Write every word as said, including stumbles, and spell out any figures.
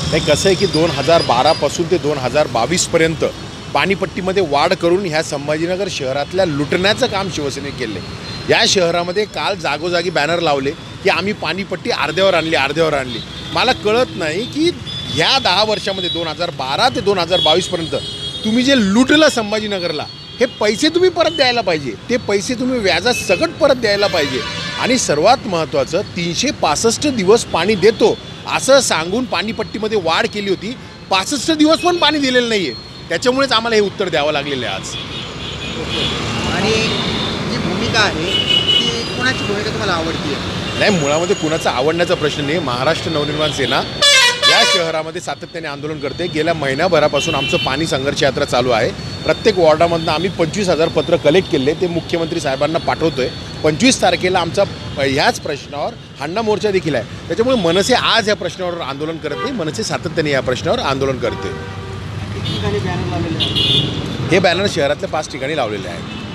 नाही, कसं आहे की दोन हजार बारापासून ते दोन हजार बावीसपर्यंत पाणीपट्टीमध्ये वाढ करून ह्या संभाजीनगर शहरातल्या लुटण्याचं काम शिवसेनेने केलं आहे। या शहरामध्ये काल जागोजागी बॅनर लावले की आम्ही पाणीपट्टी अर्ध्यावर आणली अर्ध्यावर आणली मला कळत नाही की ह्या दहा वर्षामध्ये दोन हजार बारा ते दोन हजार बावीसपर्यंत तुम्ही जे लुटलं संभाजीनगरला, हे पैसे तुम्ही परत द्यायला पाहिजे। ते पैसे तुम्ही व्याजात सगट परत द्यायला पाहिजे। आणि सर्वात महत्त्वाचं, तीनशे पासष्ट दिवस पाणी देतो असं सांगून पाणीपट्टीमध्ये वाढ केली होती, पासष्ट दिवस पण पाणी दिलेलं नाही आहे। त्याच्यामुळेच आम्हाला हे उत्तर द्यावं लागलेलं आहे आज। आणि जी भूमिका आहे ती कोणाची भूमिका तुम्हाला आवडते? नाही, मुळामध्ये कुणाचा आवडण्याचा प्रश्न नाही। महाराष्ट्र नवनिर्माण सेना या शहरामध्ये सातत्याने आंदोलन करते। गेल्या महिन्याभरापासून आमचं पाणी संघर्ष यात्रा चालू आहे। प्रत्येक वॉर्डामधनं आम्ही पंचवीस हजार पत्र कलेक्ट केले, ते मुख्यमंत्री साहेबांना पाठवतो आहे। पंचवीस तारखेला आमचा ह्याच प्रश्नावर हांडा मोर्चा देखील आहे। त्याच्यामुळे मनसे आज या प्रश्नावर आंदोलन करत नाही, मनसे सातत्याने या प्रश्नावर आंदोलन करते। हे बॅनर शहरातल्या पाच ठिकाणी लावलेले आहेत।